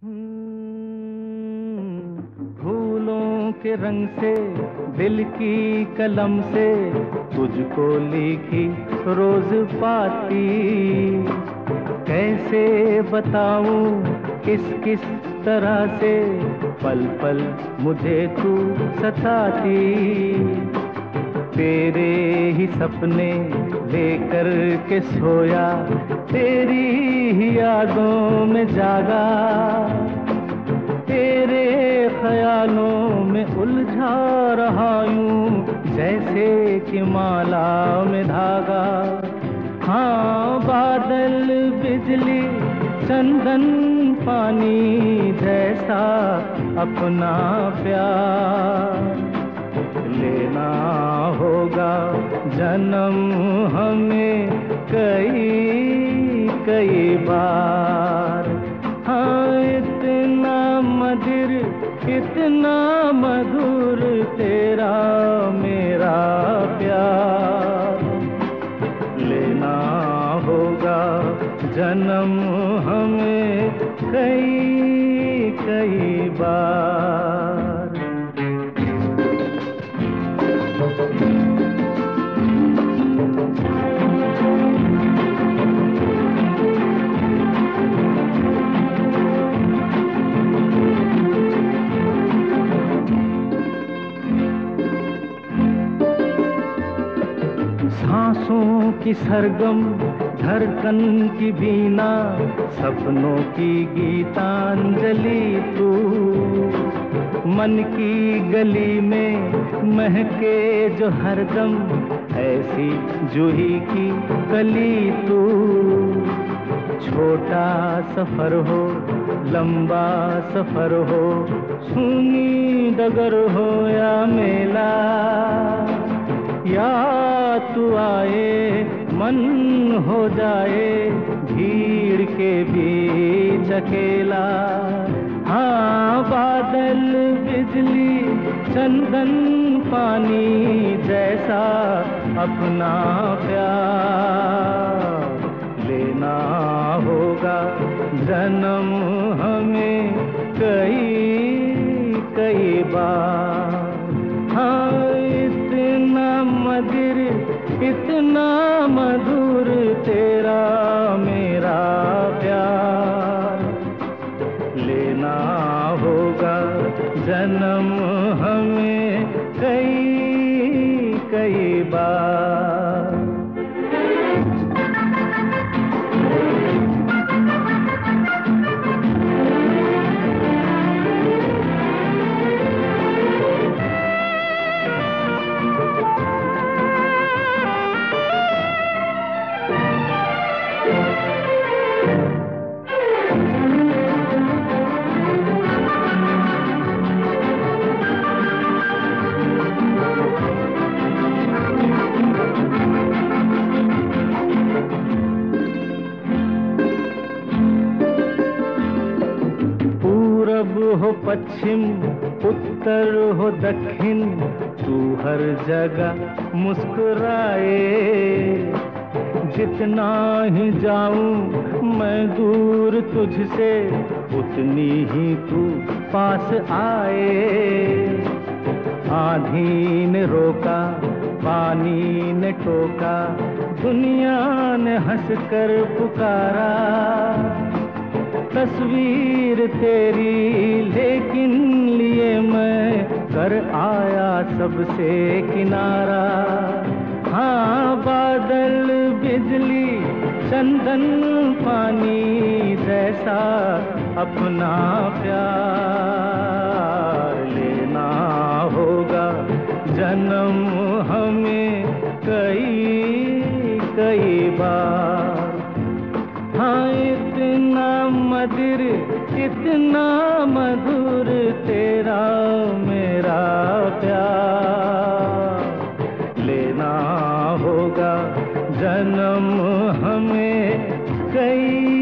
फूलों के रंग से दिल की कलम से तुझको लिखी रोज पाती, कैसे बताऊं किस किस तरह से पल पल मुझे तू सताती। तेरे ही सपने लेकर के सोया, तेरी ही यादों में जागा, तेरे ख्यालों में उलझा रहा यूं जैसे कि माला में धागा। हाँ, बादल बिजली चंदन पानी जैसा अपना प्यार लेना होगा जन्म हमें कई कई बार। हाँ, इतना मधुर इतना मधुर तेरा मेरा प्यार लेना होगा जन्म हमें कई कई बार। सांसों की सरगम धड़कन की बीना, सपनों की गीतांजलि तू, मन की गली में महके जो हरदम ऐसी जूही की कली तू। छोटा सफर हो लंबा सफर हो, सूनी डगर हो या मेला, या तू आए मन हो जाए भीड़ के बीच अकेला। हाँ, बादल बिजली चंदन पानी जैसा अपना प्यार लेना होगा जन्म हमें कई कई बार। हाँ, इतना मधुर इतना मधुर तेरा मेरा प्यार लेना होगा जन्म हमें कई कई बार। हो पश्चिम उत्तर हो दक्षिण, तू हर जगह मुस्कुराए। जितना ही जाऊं मैं दूर तुझसे, उतनी ही तू पास आए। आंधी ने रोका पानी ने टोका, दुनिया ने हंसकर पुकारा। तस्वीर तेरी लेकिन लिए मैं कर आया सबसे किनारा। हाँ, बादल बिजली चंदन पानी जैसा अपना प्यार लेना होगा जन्म हमें कई कई बार। हाँ, इतना मधुर इतना मधुर तेरा मेरा प्यार लेना होगा जन्म हमें कई